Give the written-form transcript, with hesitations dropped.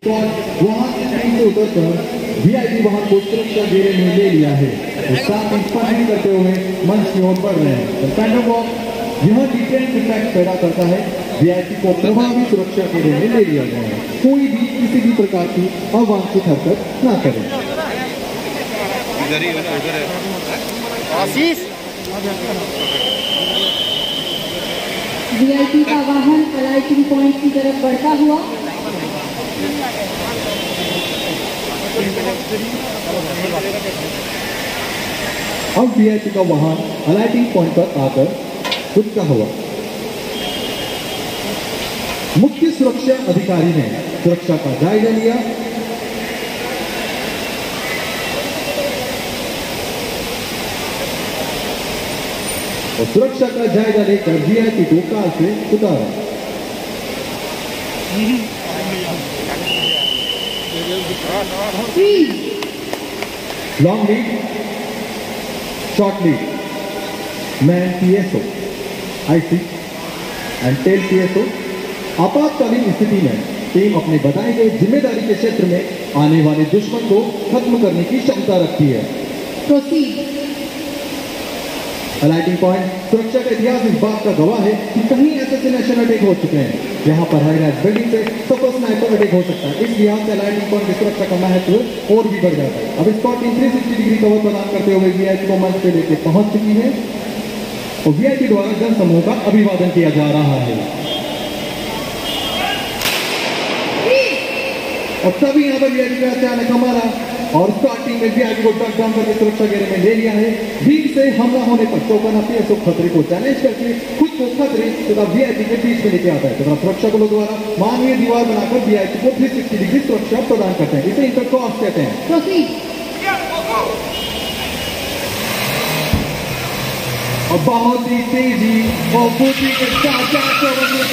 वहां से उतरकर वीआईपी वाहन को सुरक्षा घेरे में ले लिया है। साथ ही स्पर्श करते हुए मंच की ओर बढ़ रहे हैं। पैंडम बॉक्स यह डिटेंट इफेक्ट पैदा करता है। वीआईपी को प्रभावी सुरक्षा घेरे में ले लिया गया है। कोई भी किसी भी प्रकार की अवांछित हरकत न करे। आशीष वीआईपी का वाहन अलाइटिंग पॉइंट की तरफ बढ़ता हुआ अब वीआईपी का वाहन अलाइटिंग पॉइंट पर आकर रुका हुआ। मुख्य सुरक्षा अधिकारी ने सुरक्षा का जायजा लिया। और सुरक्षा का जायजा लेकर वीआईपी को कार से उतारा। Long lead, short lead, man PSO, IC and tail PSO. आपातकालीन स्थिति में टीम अपने बताए गए जिम्मेदारी के क्षेत्र में आने वाले दुश्मन को खत्म करने की क्षमता रखती है। प्रोसीड। अलाइटिंग पॉइंट सुरक्षा का इतिहास इस बात का गवाह है कि कहीं असैसिनेशन अटैक हो चुके हैं। यहाँ पर हाई राइज बिल्डिंग से सफल स्नाइपर अटैक हो सकता है। इस लिहाज से अलाइटिंग पॉइंट की सुरक्षा का महत्व और भी बढ़ जाता है। अब स्कॉट टीम 360 डिग्री कवर प्रदान करते हुए वीआईपी को मंच पे लेकर पहुंच चुकी है और वीआईपी द्वारा जन समूह का अभिवादन किया जा रहा है। और सभी यहाँ पर वीआईपी का अचानक हमारा और स्कॉट टीम ने वीआईपी को टक डाउन करके सुरक्षा घेरे में ले लिया है। भीड़ से हमला होने पर चौकन्ना पीएसओ खतरे को चैलेंज करके खुद को खतरे तथा वीआईपी के बीच में लेके आता है तथा सुरक्षा बलों द्वारा मानवीय दीवार बनाकर वीआईपी को 360 डिग्री सुरक्षा प्रदान करते हैं। इसे इंटरक्रॉस कहते हैं। और बहुत ही तेजी और बुद्धि के साथ